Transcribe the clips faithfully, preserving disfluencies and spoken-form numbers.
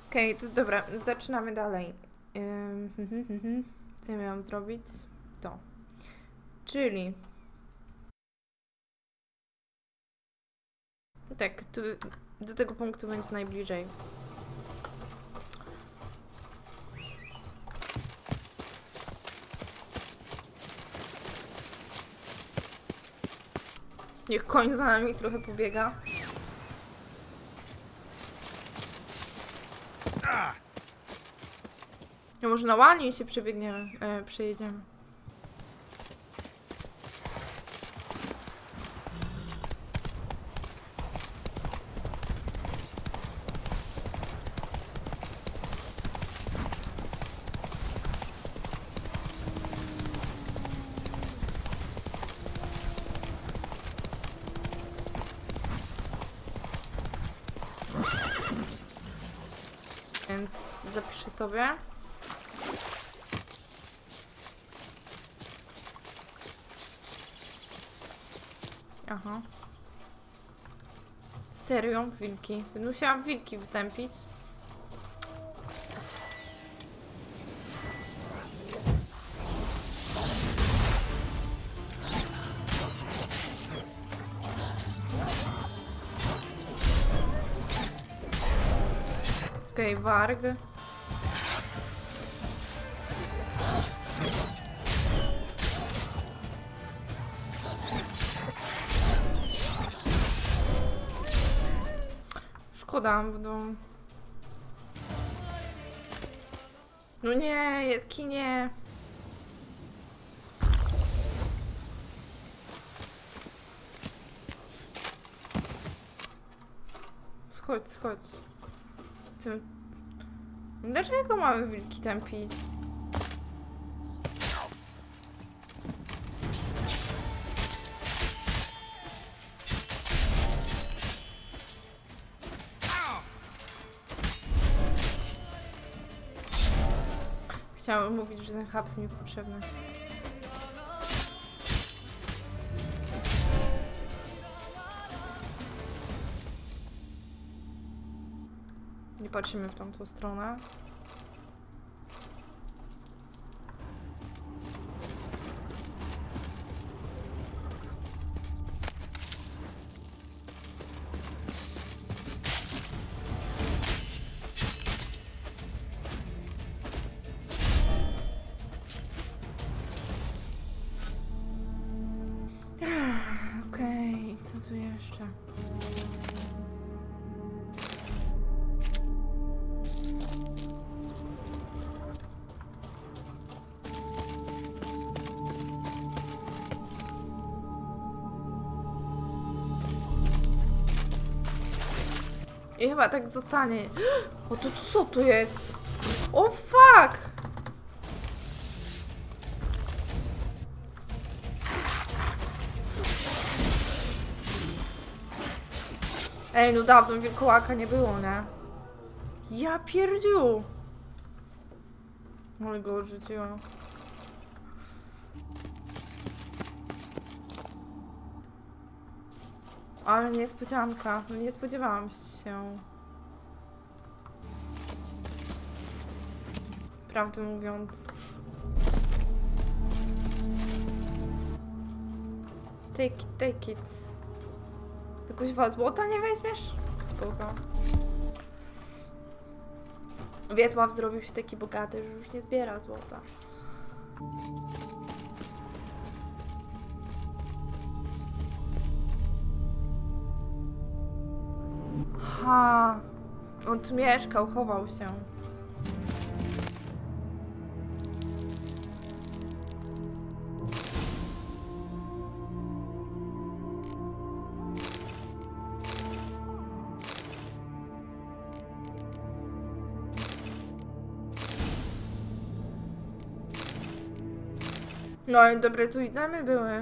Okej, okay, to dobra, zaczynamy dalej. Ym, co ja miałam zrobić? To. Czyli... Tak, tu, do tego punktu będzie najbliżej. Niech koń za nami trochę pobiega. No może na łanie się przebiegniemy, e, przejedziemy. Więc zapiszę sobie. Aha. Serio? Wilki. Musiałam wilki wytępić. Okej, okay, warg. Szkoda, będą... No nie, jaskinie. Schodź, schodź. Co? Dlaczego mamy wilki tępić? Chciałam mówić, że ten haps mi potrzebny. Nie patrzymy w tamtą stronę. Okej, okay, co tu jeszcze? I chyba tak zostanie. O, to co tu jest? O, fuck! Ej, no dawno wilkołaka nie było, nie? Ja pierdziu! Ale go odrzuciłam. Ale niespodzianka. No nie spodziewałam się. Prawdę mówiąc. Take it, take it. Jakoś was złota nie weźmiesz? Spoko. Wiesław zrobił się taki bogaty, że już nie zbiera złota. Ha, on tu mieszkał, chował się. No i dobre tu itemy były.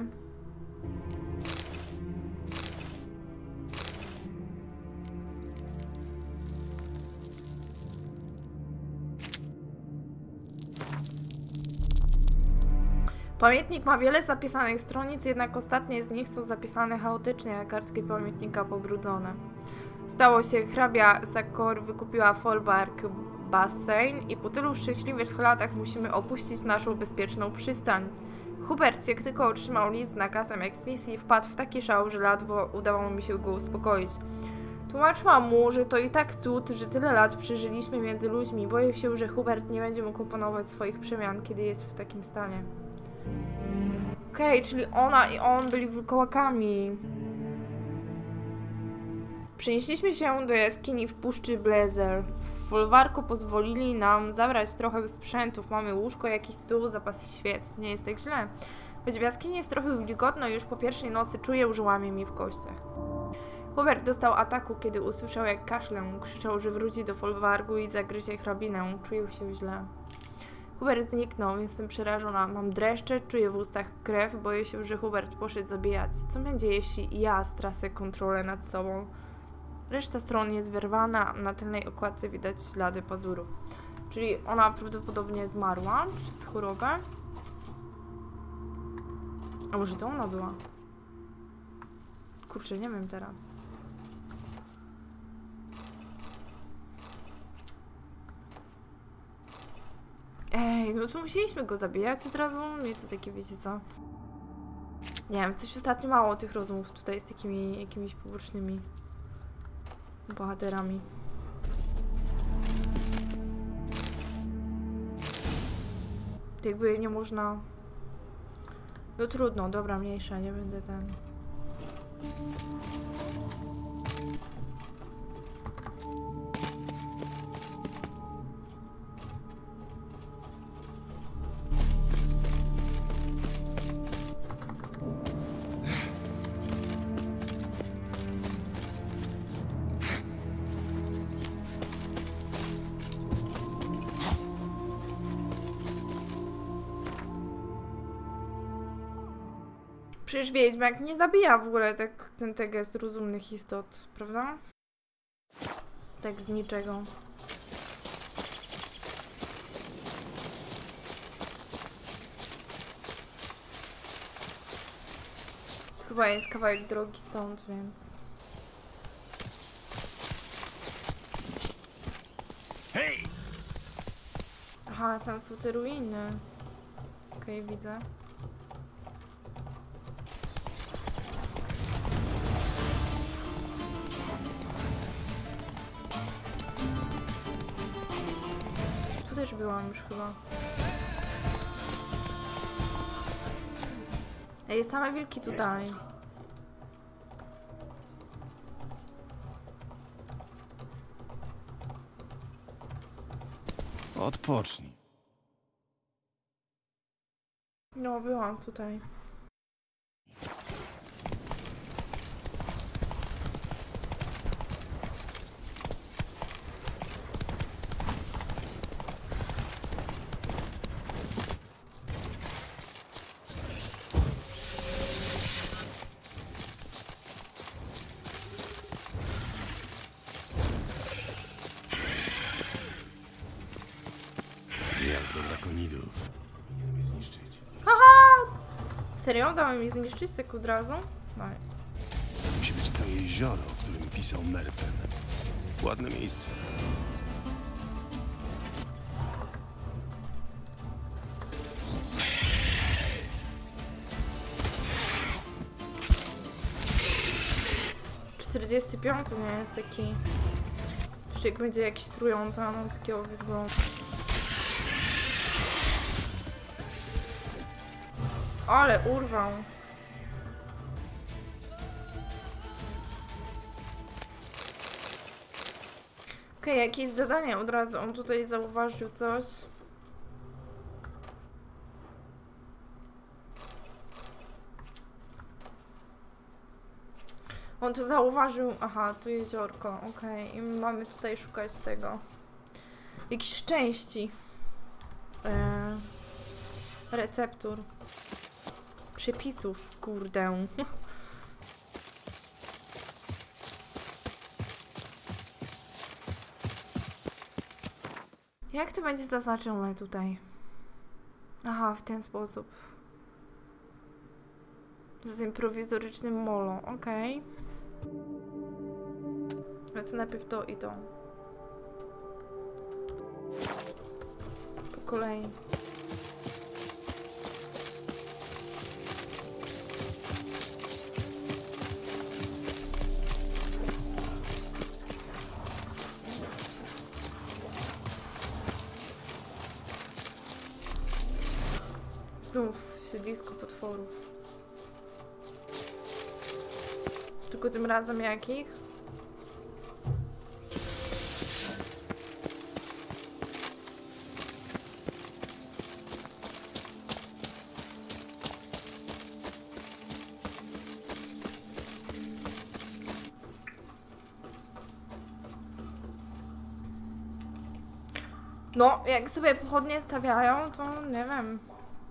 Pamiętnik ma wiele zapisanych stronic, jednak ostatnie z nich są zapisane chaotycznie, a kartki pamiętnika pobrudzone. Stało się, hrabia Sakor wykupiła Folwark basen i po tylu szczęśliwych latach musimy opuścić naszą bezpieczną przystań. Hubert, jak tylko otrzymał list z nakazem eksmisji, wpadł w taki szał, że ledwo udało mi się go uspokoić. Tłumaczyłam mu, że to i tak cud, że tyle lat przeżyliśmy między ludźmi. Boję się, że Hubert nie będzie mógł opanować swoich przemian, kiedy jest w takim stanie. Okej, okay, czyli ona i on byli wilkołakami. Przenieśliśmy się do jaskini w Puszczy Blazer. W folwarku pozwolili nam zabrać trochę sprzętów. Mamy łóżko, jakiś stół, zapas świec. Nie jest tak źle. Choć w jaskini jest trochę wilgotno, już po pierwszej nocy czuję, że łamie mi w kościach. Hubert dostał ataku, kiedy usłyszał, jak kaszlę. Krzyczał, że wróci do folwarku i zagryzie hrabinę. Czuję się źle. Hubert zniknął, jestem przerażona. Mam dreszcze, czuję w ustach krew. Boję się, że Hubert poszedł zabijać. Co będzie, jeśli ja stracę kontrolę nad sobą? Reszta stron jest wyrwana, na tylnej okładce widać ślady pazurów. Czyli ona prawdopodobnie zmarła przez chorobę. A może to ona była? Kurczę, nie wiem teraz. Ej, no to musieliśmy go zabijać od razu. Nie, to takie, wiecie co? Nie wiem, coś ostatnio mało tych rozmów tutaj z takimi jakimiś pobocznymi bohaterami. Jakby nie można... No trudno, dobra, mniejsza, nie będę ten... Przecież wiedźmak nie zabija w ogóle tak ten teges rozumnych istot, prawda? Tak z niczego. Chyba jest kawałek drogi stąd, więc... Hej! Aha, tam są te ruiny. Okej, okay, widzę. Tu też byłam już chyba. Ej, same wilki tutaj. Odpocznij. No, byłam tutaj. Gniazdo drakonidów. Powinien mnie zniszczyć. Haha! Serio? Dały mi zniszczyć tak od razu? Nice. Musi być to jezioro, o którym pisał Merpen. Ładne miejsce. czterdziesty piąty nie jest taki... Jeszcze jak będzie jakiś trujący, a mam takiego wyglądu. Ale urwał. Okej, okay, jakieś zadanie od razu. On tutaj zauważył coś. On tu zauważył... Aha, tu jeziorko. Okej, okay. I mamy tutaj szukać tego. Jakichś części. Eee, receptur. Przepisów, kurde. Jak to będzie zaznaczone tutaj? Aha, w ten sposób. Z tym prowizorycznym molo, okej. Okay. No to najpierw to i to. Po kolei. Znów siedlisko potworów. Tylko tym razem jakich? No, jak sobie pochodnie stawiają, to nie wiem.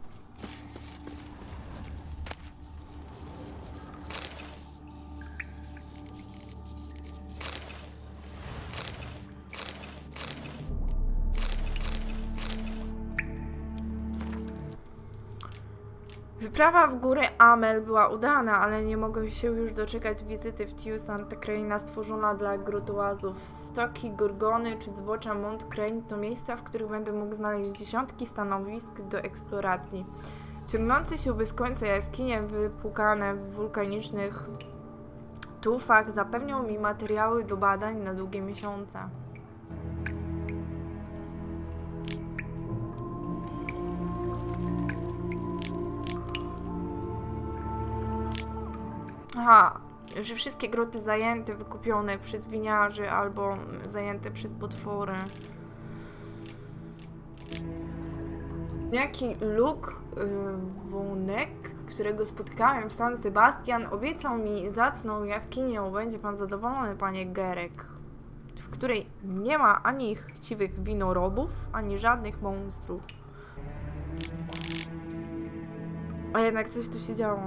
Wyprawa w góry Amel była udana, ale nie mogę się już doczekać wizyty w Tiusan, ta kraina stworzona dla grutołazów. Stoki, Gorgony czy zbocza Mont Crane to miejsca, w których będę mógł znaleźć dziesiątki stanowisk do eksploracji. Ciągnące się bez końca jaskinie wypłukane w wulkanicznych tufach zapewnią mi materiały do badań na długie miesiące. Aha, że wszystkie groty zajęte, wykupione przez winiarzy albo zajęte przez potwory. Jaki Luke yy, Wonek, którego spotkałem w San Sebastian, obiecał mi zacną jaskinię. Będzie pan zadowolony, panie Gerek, w której nie ma ani chciwych winorobów, ani żadnych monstrów. A jednak coś tu się działo.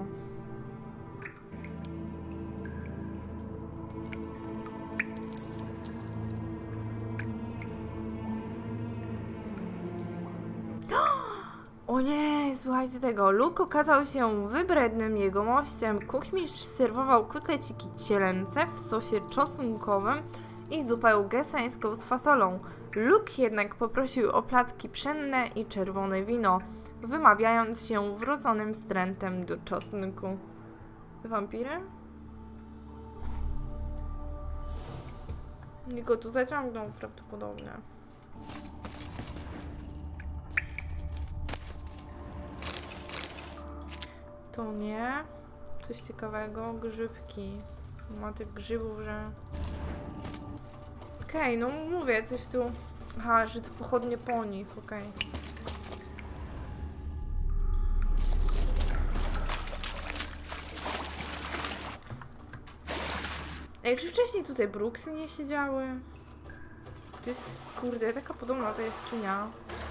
O nie, słuchajcie tego. Luke okazał się wybrednym jegomościem. Kuchmistrz serwował kotleciki cielęce w sosie czosnkowym i zupę gesańską z fasolą. Luke jednak poprosił o placki pszenne i czerwone wino, wymawiając się wrodzonym wstrętem do czosnku. Wampiry? I go tu zaciągnął prawdopodobnie. To nie. Coś ciekawego. Grzybki. Ma tych grzybów, że... Okej, okay, no mówię, coś tu... Aha, że to pochodnie po nich, okej. Okay. Ej, czy wcześniej tutaj bruksy nie siedziały? To jest, kurde, taka podobna ta jaskinia.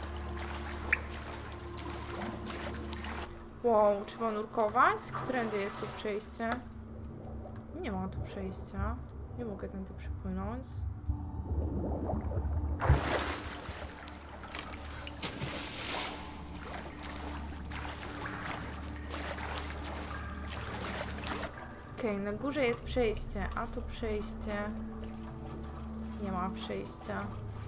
Wow, trzeba nurkować? Którędy jest tu przejście? Nie ma tu przejścia. Nie mogę tędy przepłynąć. Okej, okay, na górze jest przejście, a tu przejście... Nie ma przejścia.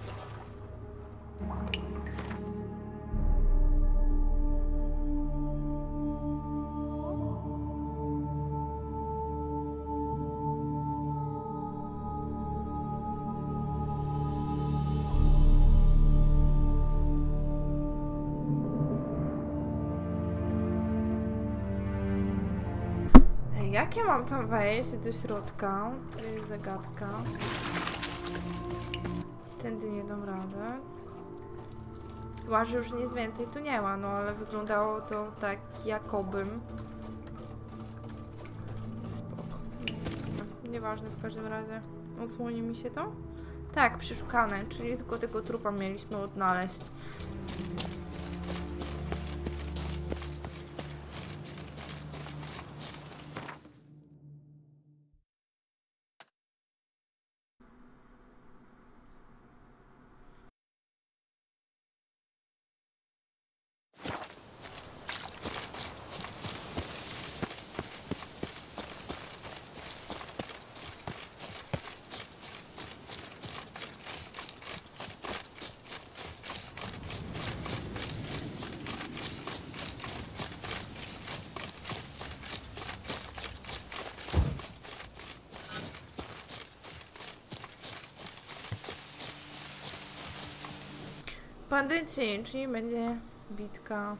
Jak ja mam tam wejść do środka? To jest zagadka. Tędy nie dam radę. Chyba, że już nic więcej tu nie ma, no ale wyglądało to tak jakobym. Spoko. Nieważne w każdym razie. Odsłoni mi się to? Tak, przeszukane, czyli tylko tego trupa mieliśmy odnaleźć. Bandyci, czyli będzie bitka.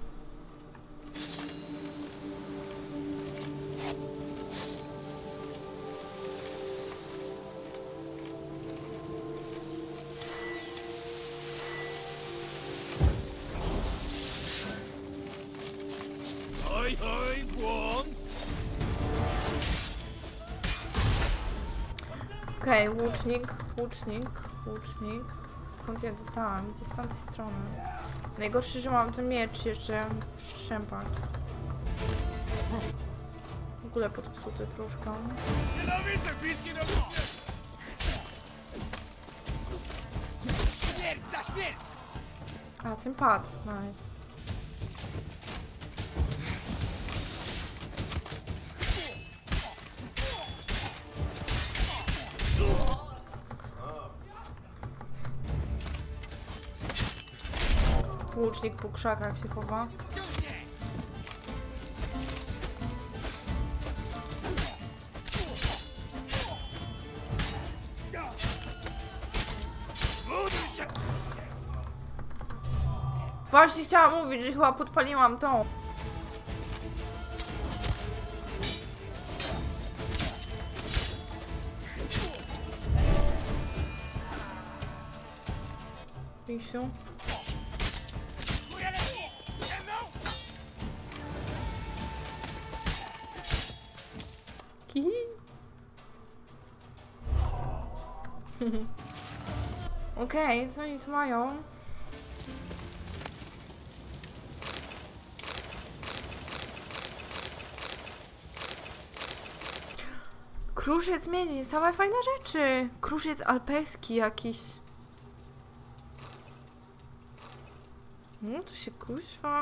Oj, oj, błąd! Okej, okay, łucznik, łucznik, łucznik. Skąd ja dostałam? Gdzie z tamtej strony? Najgorsze, że mam ten miecz jeszcze w strzępach. W ogóle podpsuty troszkę. Nienawidzę bitki na wódce! Śmierć za śmierć! A, ten pad, nice. Łucznik po krzakach się chowa. Właśnie chciałam mówić, że chyba podpaliłam tą. Misiu. Kihi. Okej, okay, co oni tu mają? Kruszyc miedzi, same fajne rzeczy. Kruszyc alpejski jakiś. No to się kuźwa.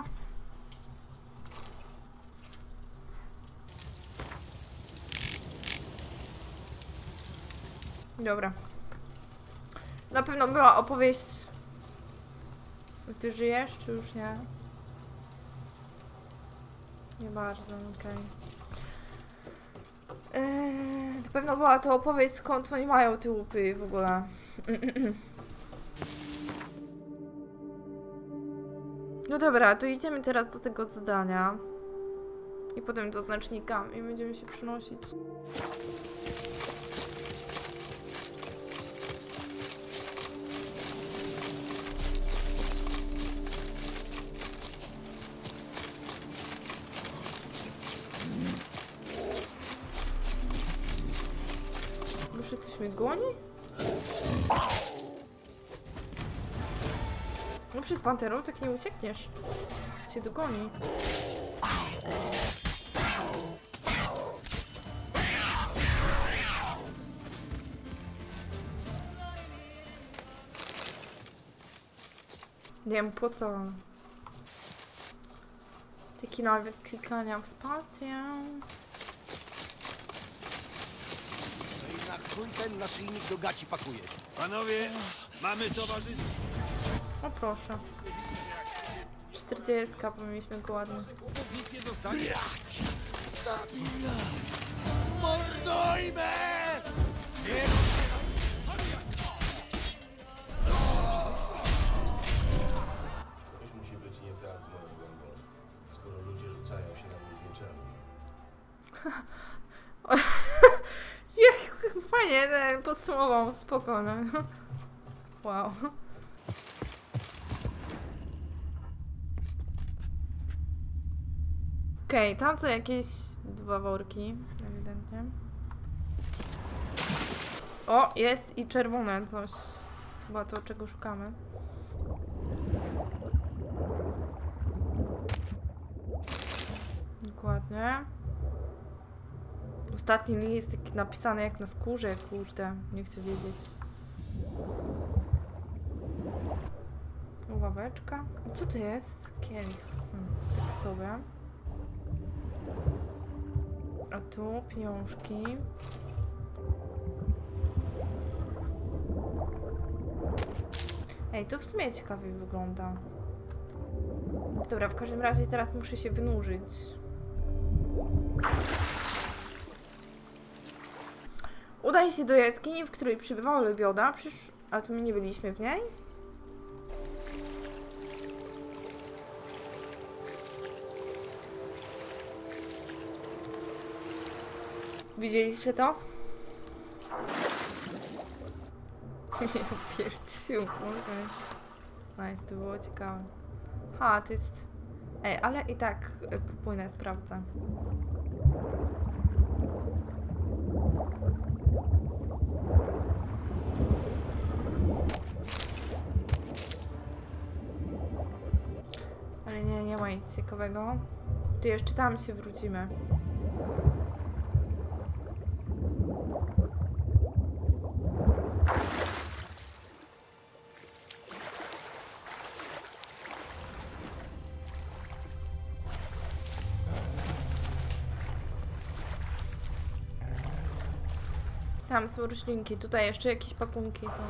Dobra. Na pewno była opowieść. Ty żyjesz, czy już nie? Nie bardzo, okej. Okay. Eee, na pewno była to opowieść, skąd oni mają te łupy w ogóle. No dobra, to idziemy teraz do tego zadania. I potem do znacznika i będziemy się przynosić. Muszę coś mnie goni? No przed panterą tak nie uciekniesz. Cię dogoni. Nie wiem po co. Taki nawet klikania w spację. Na chuj ten naszyjnik do gaci pakuje. Panowie, mamy towarzystwo. O proszę. czterdziestka, powinniśmy go ładnie. Nic nie dostanie. Mordojmy! Coś musi być nie tak z moją gąbą, skoro ludzie rzucają się na mnie z mieczami. Jak fajnie ten podsumował, spokojnie. Wow. Okej, okay, tam są jakieś dwa worki, ewidentnie. O, jest i czerwone coś. Chyba to, czego szukamy. Dokładnie. Ostatni list taki napisany jak na skórze, kurde, nie chcę wiedzieć. Ławeczka. Co to jest? Kielich. Hmm, tak sobie. A tu pieniążki. Ej, to w sumie ciekawie wygląda. Dobra, w każdym razie teraz muszę się wynurzyć. Udaje się do jaskini, w której przybywał Lebioda. Przecież... A to my nie byliśmy w niej? Widzieliście to? Ja pierdziu, okej. Nice, to było ciekawe. Ha, to jest... Ej, ale i tak y, popłynę, sprawdzę. Ale nie, nie ma nic ciekawego. To jeszcze tam się wrócimy. Tam są roślinki, tutaj jeszcze jakieś pakunki są.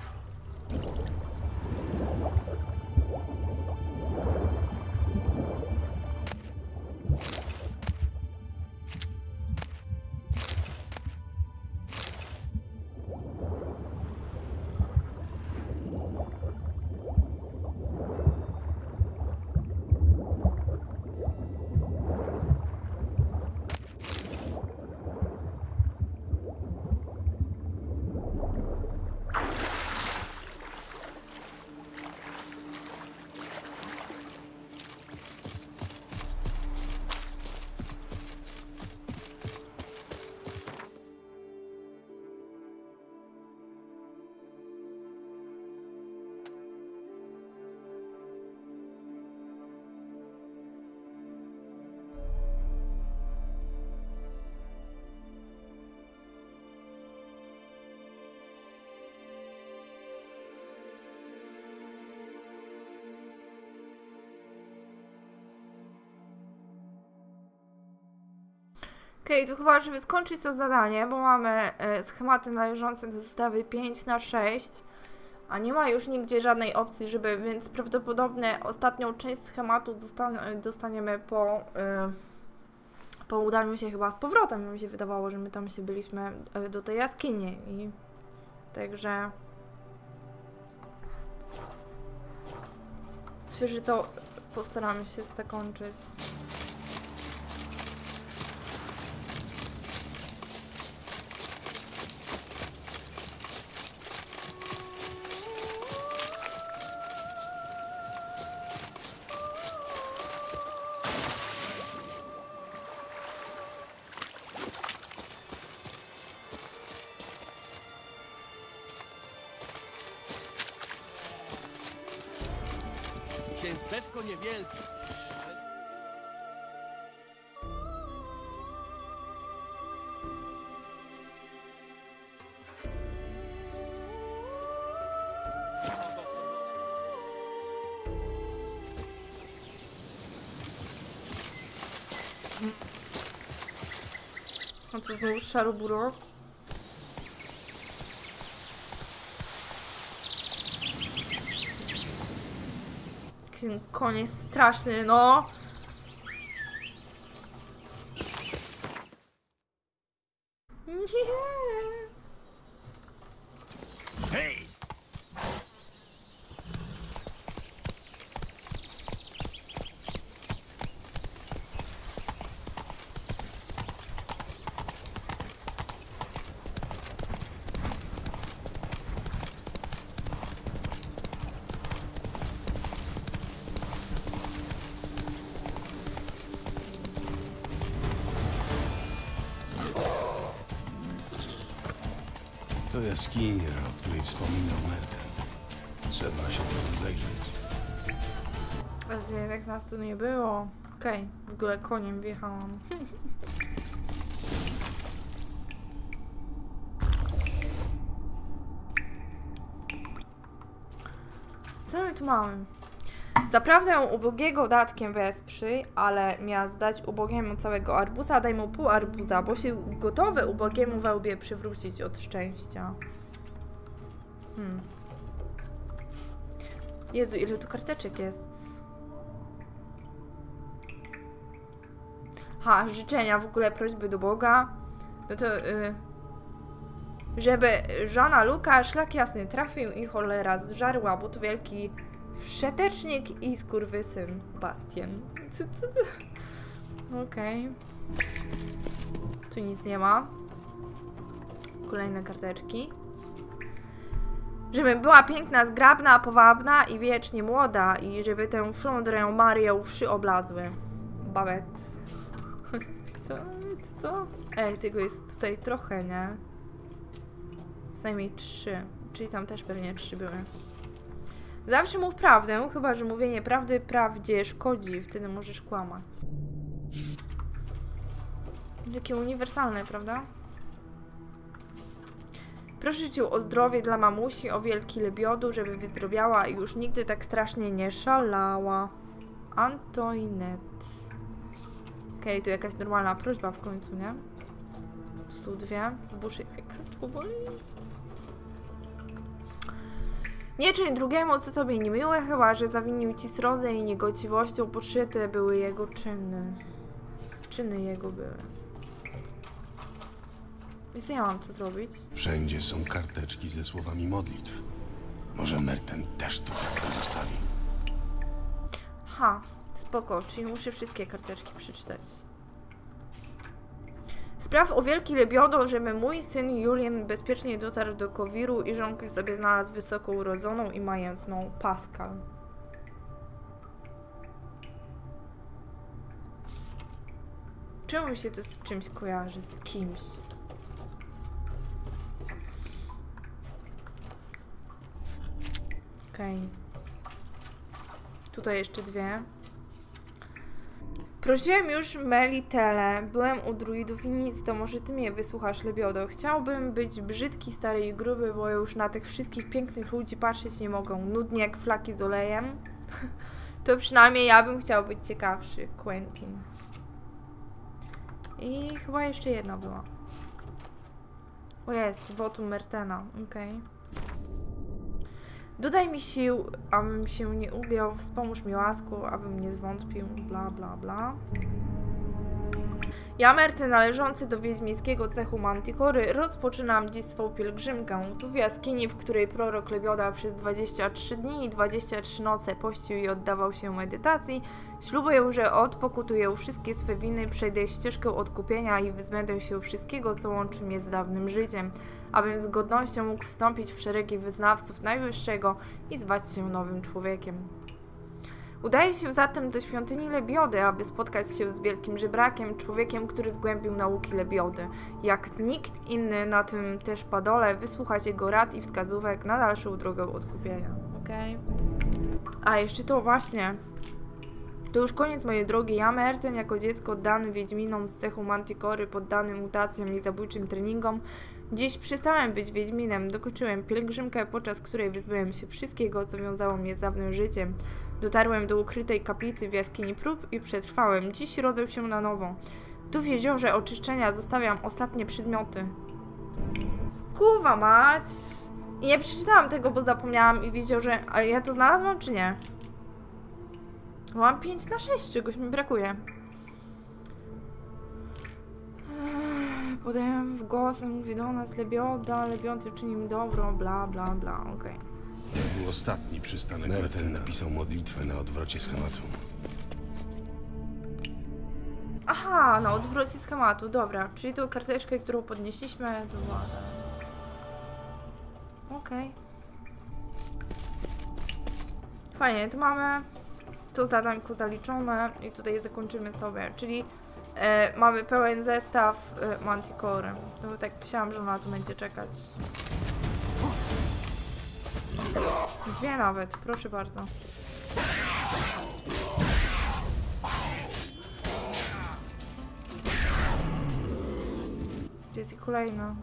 Okej, okay, to chyba, żeby skończyć to zadanie, bo mamy e, schematy należące do zestawy pięć na sześć, a nie ma już nigdzie żadnej opcji, żeby, więc prawdopodobnie ostatnią część schematu dostan dostaniemy po, e, po udaniu się chyba z powrotem. Mi się wydawało, że my tam się byliśmy e, do tej jaskini i także myślę, że to postaramy się zakończyć. Księstewko niewielkie. A to znowu szaroburo. Ten koń jest straszny, no. Nie. Hej! To jaskinia, o której wspominał Merten. Trzeba się tam zajrzeć. Właśnie jednak nas tu nie było. Okej, okay. W ogóle koniem wjechałam. Co my tu mamy? Zaprawdę ubogiego datkiem wesprzyj, ale miast dać ubogiemu całego arbuza, daj mu pół arbuza, bo się gotowy ubogiemu we łbie przywrócić od szczęścia. Hmm. Jezu, ile tu karteczek jest. Ha, życzenia, w ogóle prośby do Boga. No to... Yy, żeby żona Luka szlak jasny trafił i cholera zżarła, bo to wielki wszetecznik i skurwysyn Bastien. Co, co, co? Okej. Okay. Tu nic nie ma. Kolejne karteczki. Żebym była piękna, zgrabna, powabna i wiecznie młoda. I żeby tę flądrę Marię uszy oblazły. Babet. Co? Co? Ej, tego jest tutaj trochę, nie? Co najmniej trzy. Czyli tam też pewnie trzy były. Zawsze mów prawdę, chyba że mówienie prawdy prawdzie szkodzi. Wtedy możesz kłamać. Jakie uniwersalne, prawda? Proszę cię o zdrowie dla mamusi, o wielki lebiodu, żeby wyzdrowiała i już nigdy tak strasznie nie szalała. Antoinette. Okej, okay, tu jakaś normalna prośba w końcu, nie? Tu są dwie. W buszy powoli. Nie czyń drugiemu, co tobie niemiłe, chyba że zawinił ci srodze i niegodziwością podszyte były jego czyny. Czyny jego były. Więc ja mam to zrobić. Wszędzie są karteczki ze słowami modlitw. Może Merten też tu takie zostawi. Ha, spoko, czyli muszę wszystkie karteczki przeczytać. Spraw o wielki lebiodo, żeby mój syn Julian bezpiecznie dotarł do Kowiru i żonkę sobie znalazł wysoko urodzoną i majętną Pascal. Czemu mi się to z czymś kojarzy? Z kimś? Okej. Okay. Tutaj jeszcze dwie. Prosiłem już Melitele, byłem u druidów i nic, to może ty mnie wysłuchasz, lebiodo. Chciałbym być brzydki, stary i gruby, bo już na tych wszystkich pięknych ludzi patrzeć nie mogą. Nudnie jak flaki z olejem. To przynajmniej ja bym chciał być ciekawszy. Quentin. I chyba jeszcze jedna była. O jest, wotum Mertena. Okej. Okay. Dodaj mi sił, abym się nie ugiął, wspomóż mi łasku, abym nie zwątpił, bla bla bla. Ja, Merten, należący do wiedźmińskiego cechu Manticory, rozpoczynam dziś swą pielgrzymkę. Tu w jaskini, w której prorok Lebioda przez dwadzieścia trzy dni i dwadzieścia trzy noce pościł i oddawał się medytacji, ślubuję, że odpokutuję wszystkie swe winy, przejdę ścieżkę odkupienia i wyzbędę się wszystkiego, co łączy mnie z dawnym życiem, abym z godnością mógł wstąpić w szeregi wyznawców Najwyższego i zwać się nowym człowiekiem. Udaje się zatem do świątyni Lebiody, aby spotkać się z wielkim żebrakiem, człowiekiem, który zgłębił nauki Lebiody. Jak nikt inny na tym też padole, wysłuchać jego rad i wskazówek na dalszą drogę odkupienia. Okej. Okay. A jeszcze to właśnie. To już koniec, moje drogi. Ja, Merten, jako dziecko oddany wiedźminom z cechu Manticory, poddany mutacjom i zabójczym treningom, dziś przestałem być wiedźminem. Dokończyłem pielgrzymkę, podczas której wyzbyłem się wszystkiego, co wiązało mnie z dawnym życiem. Dotarłem do ukrytej kaplicy w jaskini prób i przetrwałem. Dziś rodzę się na nowo. Tu w jeziorze oczyszczenia zostawiam ostatnie przedmioty. Kurwa mać! I nie przeczytałam tego, bo zapomniałam i w jeziorze... Ale ja to znalazłam, czy nie? Mam pięć na sześć, czegoś mi brakuje. Podaję w głosem, mówi do nas Lebioda, Lebiody czyni mi dobro, bla bla bla, okej. Okay. To był ostatni przystanek. Merten napisał modlitwę na odwrocie schematu. Aha, na odwrocie schematu, dobra. Czyli tą karteczkę, którą podnieśliśmy, to była... Okej. Okay. Fajnie, to mamy to zadanko zaliczone i tutaj zakończymy sobie, czyli e, mamy pełen zestaw e, Manticory. To tak myślałam, że ona tu będzie czekać. Dwie nawet, proszę bardzo. Gdzie jest i kolejna?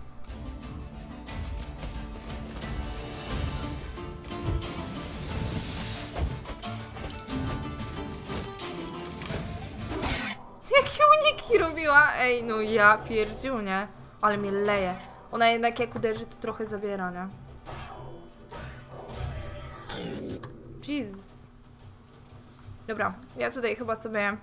Jakie uniki robiła? Ej, no ja pierdziu, nie? Ale mnie leje. Ona jednak jak uderzy, to trochę zabiera, nie? Jezus. Dobra, ja tutaj chyba sobie,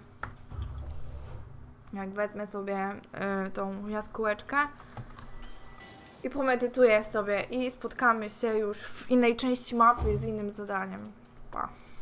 jak wezmę sobie y, tą jaskółeczkę i pomedytuję sobie i spotkamy się już w innej części mapy z innym zadaniem. Pa.